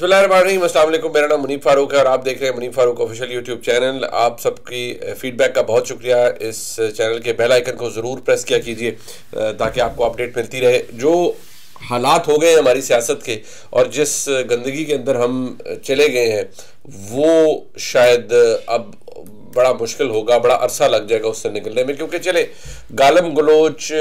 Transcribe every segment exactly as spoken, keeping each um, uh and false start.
बिस्मिल्लाहिर्रहमानिर्रहीम, अस्सलाम वालेकुम। मेरा नाम मुनीफ फारूक है और आप देख रहे हैं Munif Farooq official YouTube channel. आप सबकी फीडबैक का बहुत शुक्रिया। इस चैनल के बेल आइकन को ज़रूर प्रेस किया कीजिए ताकि आपको अपडेट मिलती रहे। जो हालात हो गए हमारी सियासत के और जिस गंदगी के अंदर हम चले गए हैं वो शायद अब बड़ा मुश्किल होगा, बड़ा अरसा लग जाएगा उससे निकलने में, क्योंकि चले गालम गलोच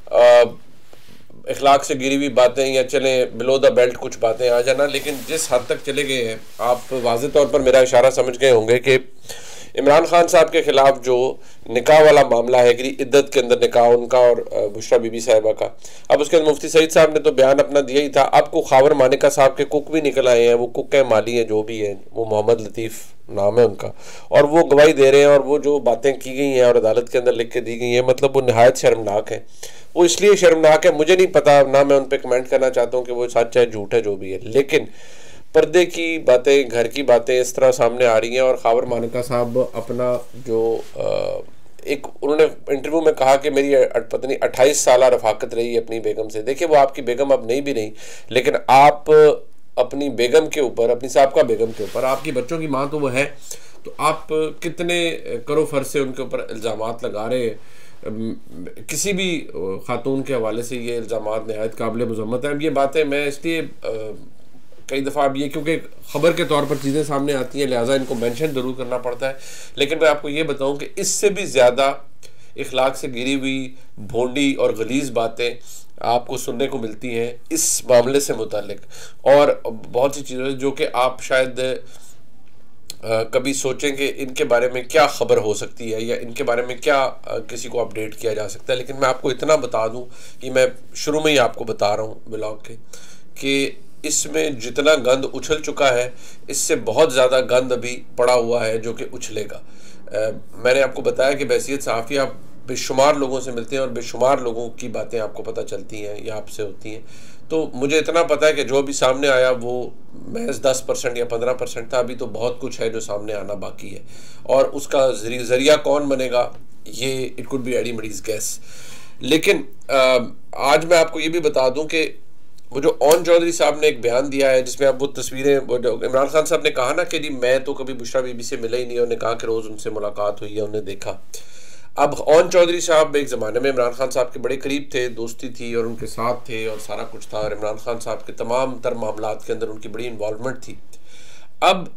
इखलाक से गिरी हुई बातें या चले बिलो द बेल्ट कुछ बातें आ जाना, लेकिन जिस हद तक चले गए हैं आप वाज़ेह तौर पर मेरा इशारा समझ गए होंगे कि इमरान खान साहब के खिलाफ जो निकाह वाला मामला है कि इद्दत के अंदर निकाह उनका और बुशरा बीबी साहिबा का, अब उसके अंदर मुफ्ती सईद साहब ने तो बयान अपना दिया ही था। आपको खावर मानिका साहब के कुक भी निकल आए हैं, वो कुक है माली हैं जो भी है, वो मोहम्मद लतीफ़ नाम है उनका, और वो गवाही दे रहे हैं और वो जो बातें की गई हैं और अदालत के अंदर लिख के दी गई हैं, मतलब वो नहायत शर्मनाक है। वो इसलिए शर्मनाक है, मुझे नहीं पता, ना मैं उन पर कमेंट करना चाहता हूँ कि वो सच है झूठ है जो भी है, लेकिन पर्दे की बातें, घर की बातें इस तरह सामने आ रही हैं। और खावर मानिका साहब अपना जो एक उन्होंने इंटरव्यू में कहा कि मेरी पत्नी अट्ठाईस साल रफाकत रही है अपनी बेगम से। देखिए वो आपकी बेगम अब नहीं भी नहीं, लेकिन आप अपनी बेगम के ऊपर, अपनी साहबका बेगम के ऊपर, आपकी बच्चों की माँ तो वो है, तो आप कितने करो फर्ज से उनके ऊपर इल्ज़ामात लगा रहे हैं। किसी भी खातून के हवाले से ये इल्ज़ामात नहायत काबिल मज़म्मत हैं। ये बातें मैं इसलिए कई दफ़ा अब ये क्योंकि ख़बर के तौर पर चीज़ें सामने आती हैं लिहाजा इनको मेंशन ज़रूर करना पड़ता है, लेकिन मैं आपको ये बताऊं कि इससे भी ज़्यादा इखलाक से गिरी हुई भोंडी और गलीज़ बातें आपको सुनने को मिलती हैं इस मामले से मुतालिक, और बहुत सी चीज़ें जो कि आप शायद आ, कभी सोचें कि इनके बारे में क्या ख़बर हो सकती है या इनके बारे में क्या आ, किसी को अपडेट किया जा सकता है। लेकिन मैं आपको इतना बता दूं कि मैं शुरू में ही आपको बता रहा हूं ब्लॉग के कि इसमें जितना गंद उछल चुका है इससे बहुत ज़्यादा गंद अभी पड़ा हुआ है जो कि उछलेगा। मैंने आपको बताया कि बहसीत सहाफ़ी आप बेशुमार लोगों से मिलते हैं और बेशुमार लोगों की बातें आपको पता चलती हैं या आपसे होती हैं, तो मुझे इतना पता है कि जो भी सामने आया वो महज दस परसेंट या पंद्रह परसेंट था। अभी तो बहुत कुछ है जो सामने आना बाकी है, और उसका ज़रिया कौन बनेगा ये it could be anybody's guess. लेकिन आ, आज मैं आपको ये भी बता दूं कि वो जो ओन चौधरी साहब ने एक बयान दिया है जिसमें अब वो तस्वीरें, वो जो इमरान खान साहब ने कहा ना कि जी मैं तो कभी बुशरा बीबी से मिला ही नहीं, उन्होंने कहा कि रोज़ उनसे मुलाकात हुई है, उन्हें देखा। अब ओन चौधरी साहब एक ज़माने में इमरान खान साहब के बड़े करीब थे, दोस्ती थी और उनके साथ थे और सारा कुछ था, और इमरान खान साहब के तमाम तर मामलात के अंदर उनकी बड़ी इन्वॉल्वमेंट थी। अब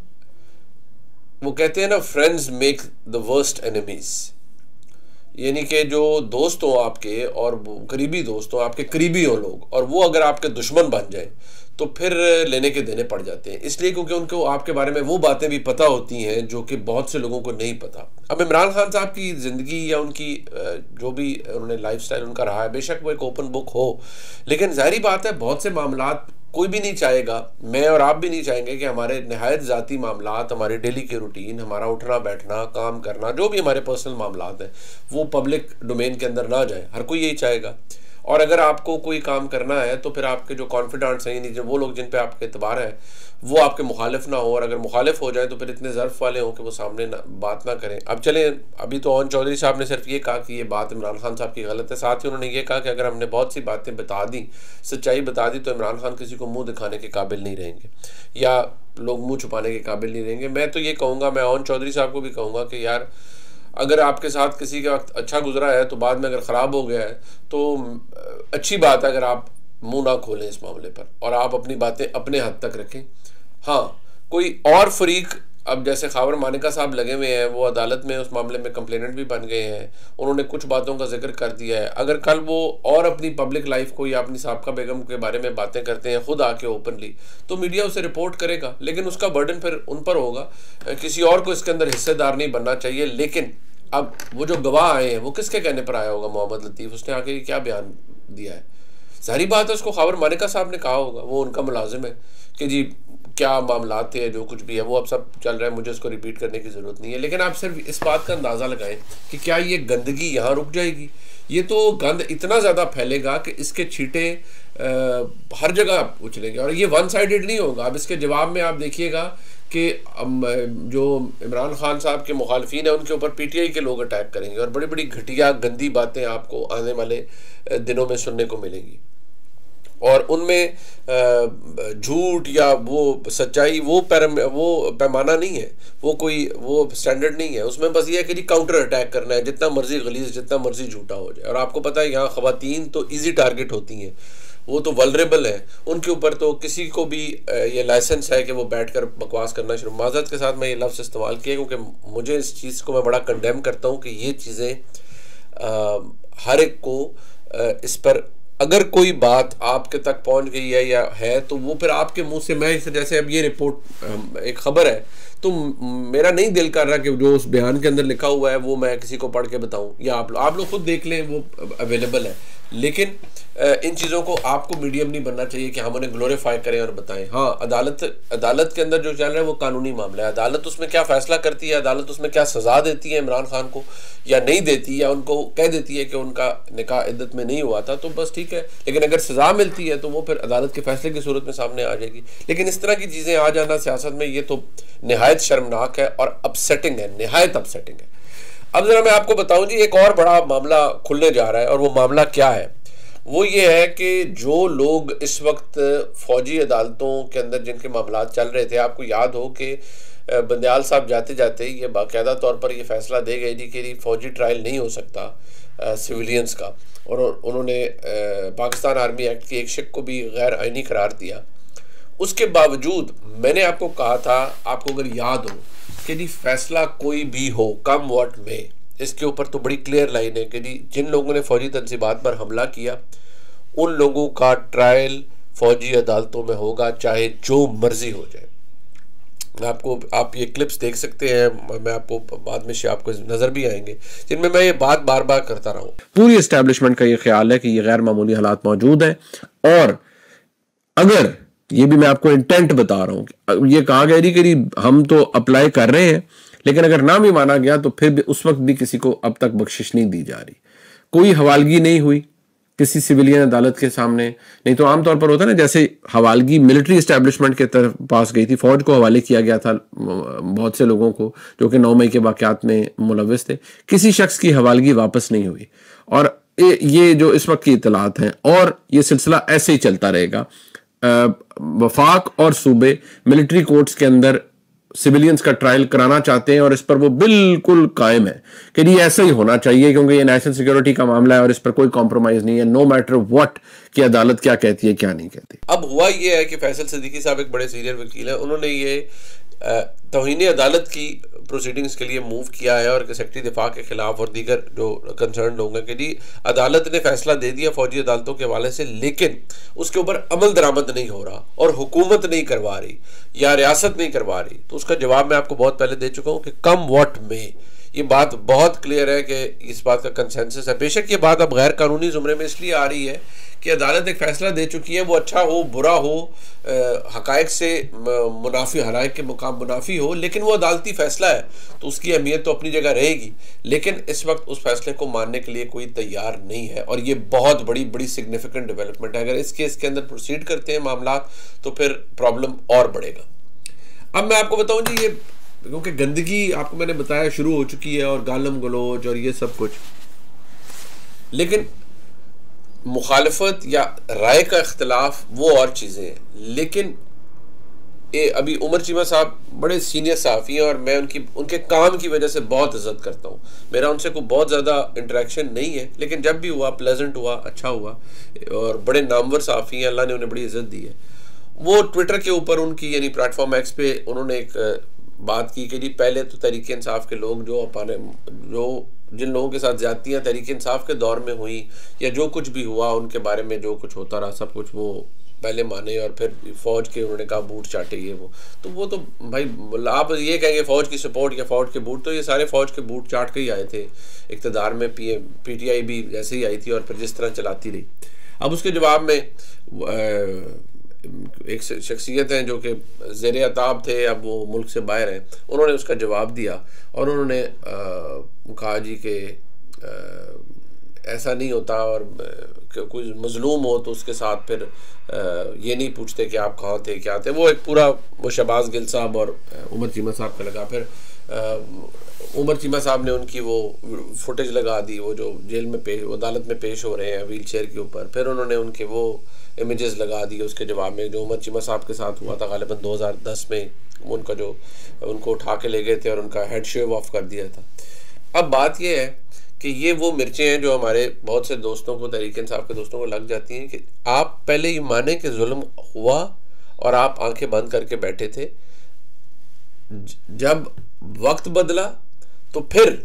वो कहते हैं ना, friends make the worst enemies, यानी कि जो दोस्त हो आपके और करीबी दोस्त हो, आपके करीबी हो लोग, और वो अगर आपके दुश्मन बन जाए तो फिर लेने के देने पड़ जाते हैं, इसलिए क्योंकि उनको आपके बारे में वो बातें भी पता होती हैं जो कि बहुत से लोगों को नहीं पता। अब इमरान खान साहब की ज़िंदगी या उनकी जो भी उन्होंने लाइफस्टाइल उनका रहा है, बेशक वो एक ओपन बुक हो, लेकिन ज़ाहिरी बात है बहुत से मामलात कोई भी नहीं चाहेगा, मैं और आप भी नहीं चाहेंगे कि हमारे नहायत ज़ाती मामलात, हमारे डेली के रूटीन, हमारा उठना बैठना, काम करना, जो भी हमारे पर्सनल मामलात हैं वो पब्लिक डोमेन के अंदर ना जाए। हर कोई यही चाहेगा। और अगर आपको कोई काम करना है तो फिर आपके जो कॉन्फिडेंट्स हैं, यानी जो वो लोग जिन पे आपके एतबार है, वो आपके मुखालिफ ना हो, और अगर मुखालिफ हो जाए तो फिर इतने ज़र्फ वाले हों कि वो सामने ना बात ना करें। अब चले, अभी तो ओन चौधरी साहब ने सिर्फ ये कहा कि ये बात इमरान खान साहब की गलत है, साथ ही उन्होंने ये कहा कि अगर हमने बहुत सी बातें बता दी, सच्चाई बता दी, तो इमरान खान किसी को मुँह दिखाने के काबिल नहीं रहेंगे या लोग मुँह छुपाने के काबिल नहीं रहेंगे। मैं तो ये कहूँगा, मैं ओन चौधरी साहब को भी कहूँगा कि यार अगर आपके साथ किसी का वक्त अच्छा गुजरा है तो बाद में अगर ख़राब हो गया है तो अच्छी बात है अगर आप मुंह ना खोलें इस मामले पर और आप अपनी बातें अपने हद तक रखें। हाँ, कोई और फरीक, अब जैसे खावर मानिका साहब लगे हुए हैं, वो अदालत में उस मामले में कंप्लेनेंट भी बन गए हैं, उन्होंने कुछ बातों का जिक्र कर दिया है। अगर कल वो और अपनी पब्लिक लाइफ को या अपनी साहबका बेगम के बारे में बातें करते हैं खुद आके ओपनली, तो मीडिया उसे रिपोर्ट करेगा, लेकिन उसका बर्डन फिर उन पर होगा। किसी और को इसके अंदर हिस्सेदार नहीं बनना चाहिए। लेकिन अब वो जो गवाह आए हैं वो किसके कहने पर आया होगा? मोहम्मद लतीफ़, उसने आके क्या बयान दिया है? सारी बात है उसको खावर मानिका साहब ने कहा होगा, वो उनका मुलाजिम है, कि जी क्या मामला थे, जो कुछ भी है वो अब सब चल रहा है, मुझे उसको रिपीट करने की ज़रूरत नहीं है। लेकिन आप सिर्फ इस बात का अंदाज़ा लगाएं कि क्या ये गंदगी यहाँ रुक जाएगी? ये तो गंद इतना ज़्यादा फैलेगा कि इसके छींटे हर जगह उछलेंगे, और ये वन साइडेड नहीं होगा। अब इसके जवाब में आप देखिएगा कि जो इमरान खान साहब के मुखालफीन हैं उनके ऊपर पीटीआई के लोग अटैक करेंगे और बड़ी बड़ी घटिया गंदी बातें आपको आने वाले दिनों में सुनने को मिलेंगी। और उनमें झूठ या वो सच्चाई वो पैरम वो पैमाना नहीं है, वो कोई वो स्टैंडर्ड नहीं है। उसमें बस ये है कि जी काउंटर अटैक करना है, जितना मर्जी गलीज जितना मर्जी झूठा हो जाए। और आपको पता है यहाँ ख़वातीन तो इजी टारगेट होती हैं, वो तो वल्नरेबल है, उनके ऊपर तो किसी को भी ये लाइसेंस है कि वो बैठकर बकवास करना शुरू। माज़रत के साथ मैं ये लफ्ज़ इस्तेमाल किया क्योंकि मुझे इस चीज़ को मैं बड़ा कंडेम करता हूँ कि ये चीज़ें हर एक को आ, इस पर अगर कोई बात आपके तक पहुंच गई है या है तो वो फिर आपके मुंह से, मैं जैसे अब ये रिपोर्ट एक खबर है तो मेरा नहीं दिल कर रहा कि जो उस बयान के अंदर लिखा हुआ है वो मैं किसी को पढ़ के बताऊं, या आप लोग आप लोग खुद देख लें, वो अवेलेबल है। लेकिन इन चीज़ों को आपको मीडियम नहीं बनना चाहिए कि हम उन्हें ग्लोरीफाई करें और बताएं। हाँ, अदालत अदालत के अंदर जो चल रहा है वो कानूनी मामला है, अदालत उसमें क्या फैसला करती है, अदालत उसमें क्या सज़ा देती है इमरान खान को या नहीं देती, या उनको कह देती है कि उनका निकाह इद्दत में नहीं हुआ था तो बस ठीक है। लेकिन अगर सज़ा मिलती है तो वो फिर अदालत के फैसले की सूरत में सामने आ जाएगी। लेकिन इस तरह की चीज़ें आ जाना सियासत में, ये तो नहायत शर्मनाक है और अपसेटिंग है, नहायत अपसेटिंग है। अब ज़रा मैं आपको बताऊँ जी, एक और बड़ा मामला खुलने जा रहा है और वो मामला क्या है? वो ये है कि जो लोग इस वक्त फौजी अदालतों के अंदर जिनके मामला चल रहे थे, आपको याद हो कि बंदयाल साहब जाते जाते ये बाकायदा तौर पर ये फैसला दे गए जी कि फौजी ट्रायल नहीं हो सकता सिविलियंस का, और उन्होंने पाकिस्तान आर्मी एक्ट की एक शिक को भी गैर आइनी करार दिया। उसके बावजूद मैंने आपको कहा था, आपको अगर याद हो कि जी फैसला कोई भी हो, कम वॉट में, इसके ऊपर तो बड़ी क्लियर लाइन है कि जी जिन लोगों ने फौजी तंजीबात पर हमला किया उन लोगों का ट्रायल फौजी अदालतों में होगा, चाहे जो मर्जी हो जाए। मैं आपको आप ये क्लिप्स देख सकते हैं, मैं आपको बाद में आपको नज़र भी आएंगे जिनमें मैं ये बात बार बार करता रहा हूँ। पूरी एस्टैब्लिशमेंट का ये ख्याल है कि ये गैर मामूली हालात मौजूद हैं, और अगर ये भी मैं आपको इंटेंट बता रहा हूँ, ये कहा गया कि हम तो अप्लाई कर रहे हैं, लेकिन अगर ना भी माना गया तो फिर भी उस वक्त भी किसी को अब तक बख्शिश नहीं दी जा रही, कोई हवालगी नहीं हुई किसी सिविलियन अदालत के सामने। नहीं तो आमतौर पर होता है ना, जैसे हवालगी मिलिट्री इस्टेब्लिशमेंट के तरफ पास गई थी, फौज को हवाले किया गया था बहुत से लोगों को जो कि नौ मई के वाक़यात में मुलव्वस थे, किसी शख्स की हवालगी वापस नहीं हुई। और ये जो इस वक्त की इतलात हैं, और ये सिलसिला ऐसे ही चलता रहेगा। वफाक और सूबे मिलिट्री कोर्ट्स के अंदर सिविलियंस का ट्रायल कराना चाहते हैं और इस पर वो बिल्कुल कायम है कि ये ऐसा ही होना चाहिए, क्योंकि ये नेशनल सिक्योरिटी का मामला है और इस पर कोई कॉम्प्रोमाइज नहीं है, नो मैटर व्हाट कि अदालत क्या कहती है क्या नहीं कहती। अब हुआ ये है कि फैसल सिद्दीकी साहब एक बड़े सीनियर वकील हैं, उन्होंने ये तौहीन अदालत की प्रोसीडिंग्स के लिए मूव किया है और सेक्रेटरी दिफा के खिलाफ और दीगर जो कंसर्न लोग हैं कि जी अदालत ने फैसला दे दिया फौजी अदालतों के हवाले से, लेकिन उसके ऊपर अमल दरामद नहीं हो रहा और हुकूमत नहीं करवा रही या रियासत नहीं करवा रही। तो उसका जवाब मैं आपको बहुत पहले दे चुका हूँ कि कम वॉट में, ये बात बहुत क्लियर है कि इस बात का कंसेंसस है। बेशक ये बात अब गैर कानूनी जुमरे में इसलिए आ रही है कि अदालत एक फैसला दे चुकी है, वो अच्छा हो बुरा हो, हकायक से मुनाफी हकायक के मुकाम मुनाफी हो, लेकिन वो अदालती फैसला है तो उसकी अहमियत तो अपनी जगह रहेगी। लेकिन इस वक्त उस फैसले को मानने के लिए कोई तैयार नहीं है और ये बहुत बड़ी बड़ी सिग्निफिकेंट डेवलपमेंट है। अगर इस केस के अंदर प्रोसीड करते हैं मामला तो फिर प्रॉब्लम और बढ़ेगा। अब मैं आपको बताऊं जी, ये क्योंकि गंदगी आपको मैंने बताया शुरू हो चुकी है और गालम गलोच और ये सब कुछ, लेकिन मुखालफत या राय का इख्तलाफ वो और चीज़ें हैं। लेकिन ये अभी उमर चीमा साहब बड़े सीनियर सहाफ़ी हैं और मैं उनकी उनके काम की वजह से बहुत इज़्ज़त करता हूँ। मेरा उनसे कोई बहुत ज़्यादा इंटरेक्शन नहीं है, लेकिन जब भी हुआ प्लेजेंट हुआ, अच्छा हुआ, और बड़े नामवर सहाफ़ी हैं, अल्लाह ने उन्हें बड़ी इज़्ज़त दी है। वो ट्विटर के ऊपर उनकी यानी प्लेटफॉर्म एक्स पे उन्होंने एक बात की कि जी पहले तो तहरीक इंसाफ के लोग जो अपने जो जिन लोगों के साथ ज़्यादतियाँ तहरीक इंसाफ के दौर में हुई या जो कुछ भी हुआ उनके बारे में जो कुछ होता रहा सब कुछ वो पहले माने, और फिर फ़ौज के उन्होंने कहा बूट चाटे ये वो, तो वो तो भाई आप ये कहेंगे फ़ौज की सपोर्ट या फ़ौज के बूट, तो ये सारे फ़ौज के बूट चाट के ही आए थे इक़्तिदार में। पी पी टी आई भी ऐसे ही आई थी और फिर जिस तरह चलाती रही। अब उसके जवाब में एक शख्सियत हैं जो कि ज़ेरे अताब थे, अब वो मुल्क से बाहर हैं, उन्होंने उसका जवाब दिया और उन्होंने कहा जी कि ऐसा नहीं होता और कोई मजलूम हो तो उसके साथ फिर ये नहीं पूछते कि आप कहाँ थे क्या थे। वो एक पूरा वो शहबाज गिल साहब और उमर चीमा साहब का लगा, फिर उमर चीमा साहब ने उनकी वो फुटेज लगा दी, वो जो जेल में पेश अदालत में पेश हो रहे हैं व्हील चेयर के ऊपर। फिर उन्होंने उनके वो इमेजेस लगा दिए उसके जवाब में, जो उमर चीमा साहब के साथ हुआ था गालिबन दो हज़ार दस में, उनका जो उनको उठा के ले गए थे और उनका हेड शेव ऑफ कर दिया था। अब बात यह है कि ये वो मिर्चें हैं जो हमारे बहुत से दोस्तों को, तहरीक इंसाफ के दोस्तों को लग जाती हैं कि आप पहले ये माने कि जुल्म हुआ और आप आंखें बंद करके बैठे थे, जब वक्त बदला तो फिर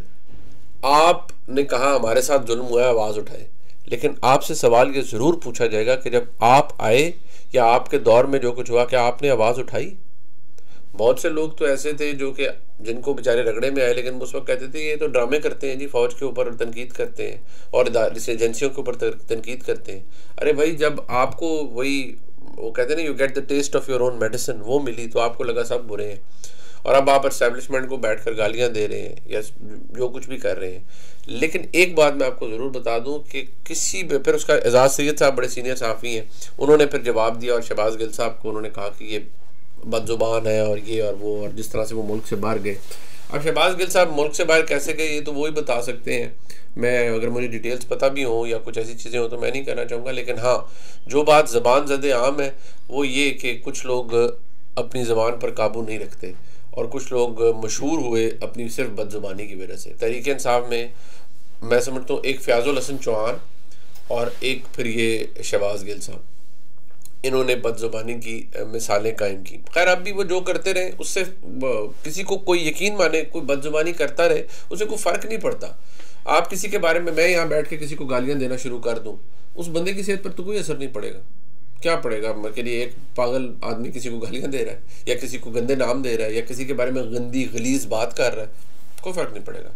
आपने कहा हमारे साथ जुल्म हुआ है, आवाज़ उठाए। लेकिन आपसे सवाल ये ज़रूर पूछा जाएगा कि जब आप आए या आपके दौर में जो कुछ हुआ, क्या आपने आवाज़ उठाई? बहुत से लोग तो ऐसे थे जो कि जिनको बेचारे रगड़े में आए, लेकिन उस वक्त कहते थे ये तो ड्रामे करते हैं जी, फौज के ऊपर तनकीद करते हैं और एजेंसियों के ऊपर तनकीद करते हैं। अरे भाई, जब आपको वही वो कहते हैं ना, you get the taste of your own medicine, वो मिली तो आपको लगा सब बुरे हैं, और अब आप एस्टेब्लिशमेंट को बैठकर गालियां दे रहे हैं या जो कुछ भी कर रहे हैं। लेकिन एक बात मैं आपको ज़रूर बता दूं कि किसी भी, फिर उसका एजाज सैयद साहब बड़े सीनियर सहाफ़ी हैं, उन्होंने फिर जवाब दिया और शहबाज गिल साहब को उन्होंने कहा कि ये बदजुबान है और ये और वो, और जिस तरह से वो मुल्क से बाहर गए। अब शहबाज गिल साहब मुल्क से बाहर कैसे गए ये तो वो ही बता सकते हैं, मैं अगर मुझे डिटेल्स पता भी हो या कुछ ऐसी चीज़ें हो तो मैं नहीं कहना चाहूँगा। लेकिन हाँ, जो बात ज़बान ज़दे आम है वो ये कि कुछ लोग अपनी ज़बान पर काबू नहीं रखते और कुछ लोग मशहूर हुए अपनी सिर्फ बदजुबानी की वजह से। तहरीक इंसाफ में मैं समझता हूँ एक फ़याज़ुल हसन चौहान और एक फिर ये शहबाज गिल साहब, इन्होंने बदजुबानी की मिसालें कायम की। खैर अब भी वो जो करते रहे, उससे किसी को कोई यकीन माने, कोई बदजुबानी करता रहे, उससे कोई फ़र्क नहीं पड़ता। आप किसी के बारे में, मैं यहाँ बैठ के किसी को गालियाँ देना शुरू कर दूँ, उस बंदे की सेहत पर तो कोई असर नहीं पड़ेगा। क्या पड़ेगा के लिए एक पागल आदमी किसी को गालियाँ दे रहा है या किसी को गंदे नाम दे रहा है या किसी के बारे में गंदी गलीज बात कर रहा है, कोई फ़र्क नहीं पड़ेगा।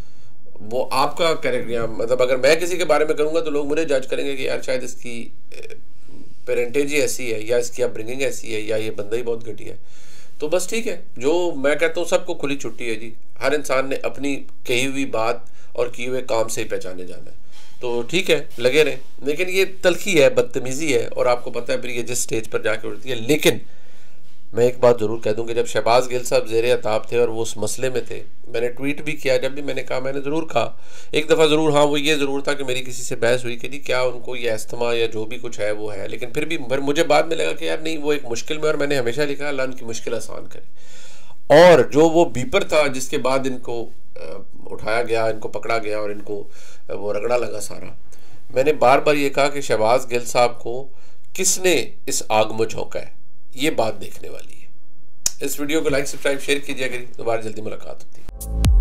वो आपका कैरेक्टर, मतलब अगर मैं किसी के बारे में करूँगा तो लोग मुझे जज करेंगे कि यार शायद इसकी पेरेंटेज ही ऐसी है या इसकी अपब्रिंगिंग ऐसी है या ये बंदा ही बहुत घटिया है। तो बस ठीक है, जो मैं कहता हूँ सबको खुली छुट्टी है जी, हर इंसान ने अपनी कही हुई बात और किए हुए काम से ही पहचाने जाना है, तो ठीक है लगे रहें। लेकिन ये तलखी है, बदतमीज़ी है, और आपको पता है फिर ये जिस स्टेज पर जाके उठती है। लेकिन मैं एक बात ज़रूर कह दूँ कि जब शहबाज गिल साहब ज़ेरे अताब थे और वो उस मसले में थे, मैंने ट्वीट भी किया, जब भी मैंने कहा मैंने ज़रूर कहा एक दफ़ा ज़रूर, हाँ वो ये ज़रूर था कि मेरी किसी से बहस हुई कि जी क्या उनको ये अस्थमा या जो भी कुछ है वो है। लेकिन फिर भी फिर मुझे बाद में लगा कि यार नहीं, वो एक मुश्किल में, और मैंने हमेशा लिखा अल्लाह उनकी मुश्किल आसान करे। और जो वो बीपर था जिसके बाद इनको उठाया गया, इनको पकड़ा गया और इनको वो रगड़ा लगा सारा, मैंने बार बार ये कहा कि शहबाज गिल साहब को किसने इस आग में झोंका है, ये बात देखने वाली है। इस वीडियो को लाइक, सब्सक्राइब, शेयर कीजिए, दोबारा जल्दी मुलाकात होती है।